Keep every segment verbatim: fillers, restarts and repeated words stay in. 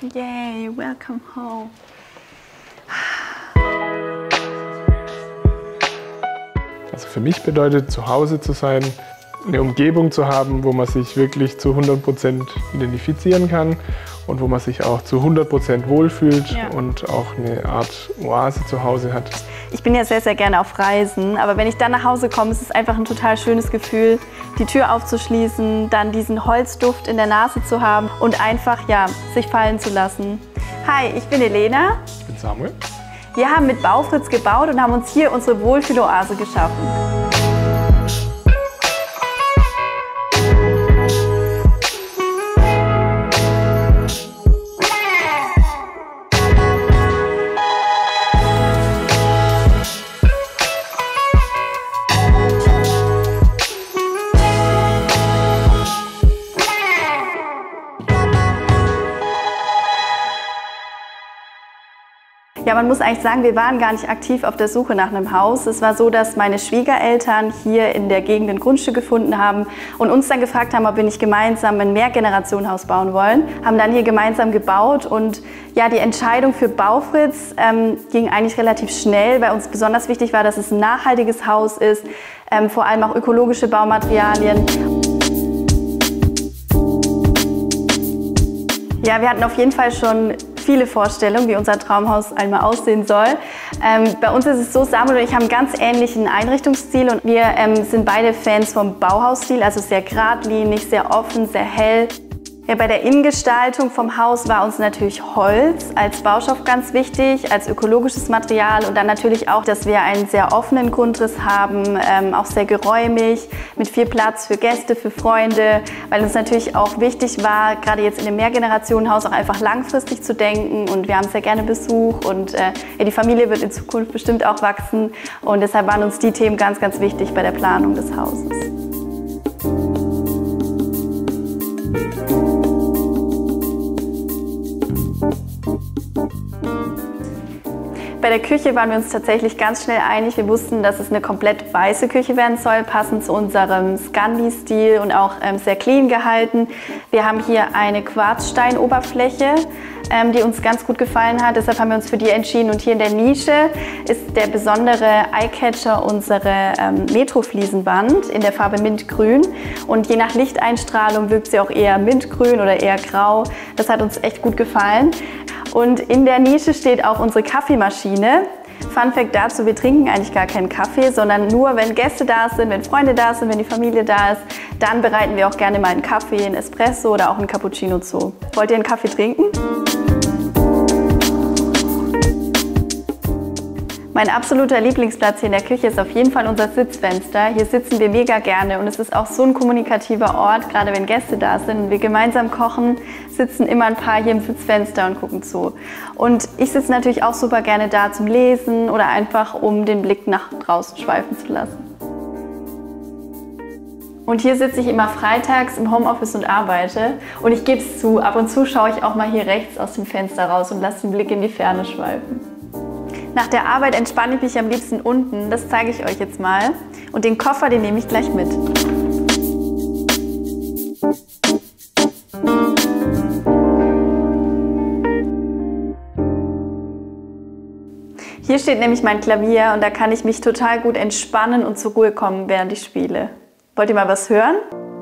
Yay, welcome home. Also für mich bedeutet zu Hause zu sein, eine Umgebung zu haben, wo man sich wirklich zu hundert Prozent identifizieren kann und wo man sich auch zu hundert Prozent wohlfühlt ja. und auch eine Art Oase zu Hause hat. Ich bin ja sehr, sehr gerne auf Reisen, aber wenn ich dann nach Hause komme, ist es einfach ein total schönes Gefühl, die Tür aufzuschließen, dann diesen Holzduft in der Nase zu haben und einfach ja, sich fallen zu lassen. Hi, ich bin Elena. Ich bin Samuel. Wir haben mit Baufritz gebaut und haben uns hier unsere Wohlfühloase geschaffen. Ja, man muss eigentlich sagen, wir waren gar nicht aktiv auf der Suche nach einem Haus. Es war so, dass meine Schwiegereltern hier in der Gegend ein Grundstück gefunden haben und uns dann gefragt haben, ob wir nicht gemeinsam ein Mehrgenerationenhaus bauen wollen. Haben dann hier gemeinsam gebaut und ja, die Entscheidung für Baufritz ähm, ging eigentlich relativ schnell, weil uns besonders wichtig war, dass es ein nachhaltiges Haus ist, ähm, vor allem auch ökologische Baumaterialien. Ja, wir hatten auf jeden Fall schon viele Vorstellungen, wie unser Traumhaus einmal aussehen soll. Ähm, bei uns ist es so, Samuel und ich haben einen ganz ähnlichen Einrichtungsstil und wir ähm, sind beide Fans vom Bauhausstil, also sehr geradlinig, sehr offen, sehr hell. Ja, bei der Innengestaltung vom Haus war uns natürlich Holz als Baustoff ganz wichtig, als ökologisches Material und dann natürlich auch, dass wir einen sehr offenen Grundriss haben, ähm, auch sehr geräumig, mit viel Platz für Gäste, für Freunde, weil uns natürlich auch wichtig war, gerade jetzt in dem Mehrgenerationenhaus auch einfach langfristig zu denken und wir haben sehr gerne Besuch und äh, ja, die Familie wird in Zukunft bestimmt auch wachsen und deshalb waren uns die Themen ganz, ganz wichtig bei der Planung des Hauses. Bei der Küche waren wir uns tatsächlich ganz schnell einig. Wir wussten, dass es eine komplett weiße Küche werden soll, passend zu unserem Scandi-Stil und auch ähm, sehr clean gehalten. Wir haben hier eine Quarzsteinoberfläche, ähm, die uns ganz gut gefallen hat. Deshalb haben wir uns für die entschieden. Und hier in der Nische ist der besondere Eyecatcher unsere ähm, Metro-Fliesenwand in der Farbe Mintgrün. Und je nach Lichteinstrahlung wirkt sie auch eher mintgrün oder eher grau. Das hat uns echt gut gefallen. Und in der Nische steht auch unsere Kaffeemaschine. Fun Fact dazu, wir trinken eigentlich gar keinen Kaffee, sondern nur, wenn Gäste da sind, wenn Freunde da sind, wenn die Familie da ist, dann bereiten wir auch gerne mal einen Kaffee, einen Espresso oder auch einen Cappuccino zu. Wollt ihr einen Kaffee trinken? Mein absoluter Lieblingsplatz hier in der Küche ist auf jeden Fall unser Sitzfenster. Hier sitzen wir mega gerne und es ist auch so ein kommunikativer Ort, gerade wenn Gäste da sind und wir gemeinsam kochen, sitzen immer ein paar hier im Sitzfenster und gucken zu. Und ich sitze natürlich auch super gerne da zum Lesen oder einfach, um den Blick nach draußen schweifen zu lassen. Und hier sitze ich immer freitags im Homeoffice und arbeite. Und ich gebe es zu, ab und zu schaue ich auch mal hier rechts aus dem Fenster raus und lasse den Blick in die Ferne schweifen. Nach der Arbeit entspanne ich mich am liebsten unten, das zeige ich euch jetzt mal. Und den Koffer, den nehme ich gleich mit. Hier steht nämlich mein Klavier und da kann ich mich total gut entspannen und zur Ruhe kommen, während ich spiele. Wollt ihr mal was hören?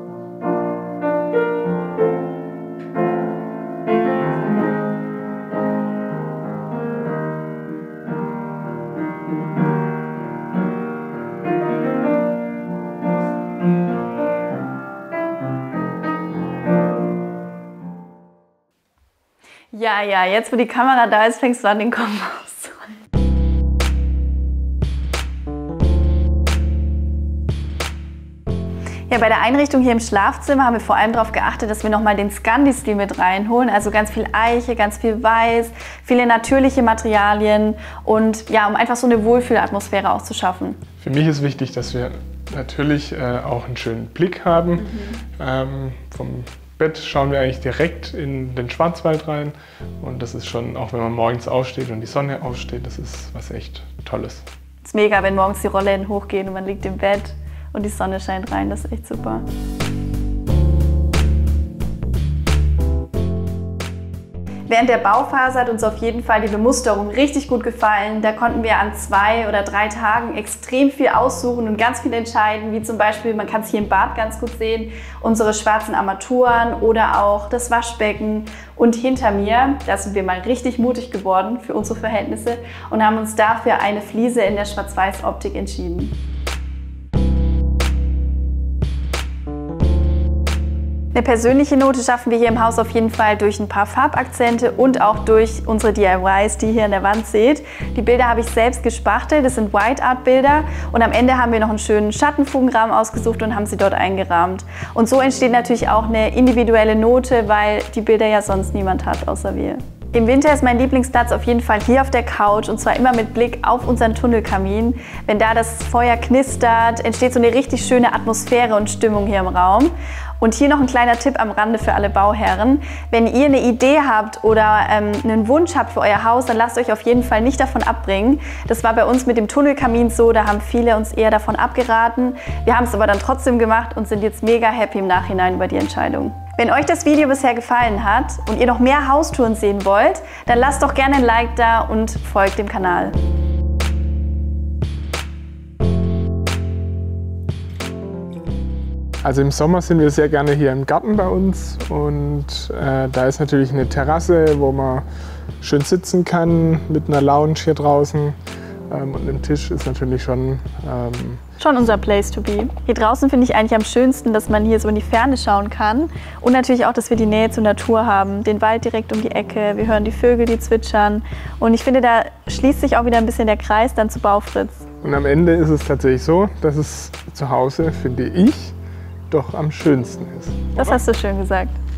Ja, ja, jetzt wo die Kamera da ist, fängst du an, den Kopf auszuholen. Ja, bei der Einrichtung hier im Schlafzimmer haben wir vor allem darauf geachtet, dass wir nochmal den Scandi-Stil mit reinholen. Also ganz viel Eiche, ganz viel Weiß, viele natürliche Materialien und ja, um einfach so eine Wohlfühlatmosphäre auch zu schaffen. Für mich ist wichtig, dass wir natürlich äh, auch einen schönen Blick haben. Mhm. Ähm, vom Bett schauen wir eigentlich direkt in den Schwarzwald rein und das ist schon, auch wenn man morgens aufsteht und die Sonne aufsteht, das ist was echt Tolles. Es ist mega, wenn morgens die Rollladen hochgehen und man liegt im Bett und die Sonne scheint rein, das ist echt super. Während der Bauphase hat uns auf jeden Fall die Bemusterung richtig gut gefallen. Da konnten wir an zwei oder drei Tagen extrem viel aussuchen und ganz viel entscheiden, wie zum Beispiel, man kann es hier im Bad ganz gut sehen, unsere schwarzen Armaturen oder auch das Waschbecken. Und hinter mir, da sind wir mal richtig mutig geworden für unsere Verhältnisse und haben uns dafür eine Fliese in der Schwarz-Weiß-Optik entschieden. Eine persönliche Note schaffen wir hier im Haus auf jeden Fall durch ein paar Farbakzente und auch durch unsere D I Ys, die ihr hier an der Wand seht. Die Bilder habe ich selbst gespachtelt, das sind White Art Bilder und am Ende haben wir noch einen schönen Schattenfugenrahmen ausgesucht und haben sie dort eingerahmt. Und so entsteht natürlich auch eine individuelle Note, weil die Bilder ja sonst niemand hat, außer wir. Im Winter ist mein Lieblingsplatz auf jeden Fall hier auf der Couch und zwar immer mit Blick auf unseren Tunnelkamin. Wenn da das Feuer knistert, entsteht so eine richtig schöne Atmosphäre und Stimmung hier im Raum. Und hier noch ein kleiner Tipp am Rande für alle Bauherren. Wenn ihr eine Idee habt oder ähm, einen Wunsch habt für euer Haus, dann lasst euch auf jeden Fall nicht davon abbringen. Das war bei uns mit dem Tunnelkamin so, da haben viele uns eher davon abgeraten. Wir haben es aber dann trotzdem gemacht und sind jetzt mega happy im Nachhinein über die Entscheidung. Wenn euch das Video bisher gefallen hat und ihr noch mehr Haustouren sehen wollt, dann lasst doch gerne ein Like da und folgt dem Kanal. Also im Sommer sind wir sehr gerne hier im Garten bei uns und äh, da ist natürlich eine Terrasse, wo man schön sitzen kann mit einer Lounge hier draußen ähm, und im Tisch ist natürlich schon... Ähm, Schon unser Place to be. Hier draußen finde ich eigentlich am schönsten, dass man hier so in die Ferne schauen kann und natürlich auch, dass wir die Nähe zur Natur haben, den Wald direkt um die Ecke, wir hören die Vögel, die zwitschern und ich finde, da schließt sich auch wieder ein bisschen der Kreis dann zu Baufritz. Und am Ende ist es tatsächlich so, dass es zu Hause, finde ich, doch am schönsten ist. Das hast du schön gesagt.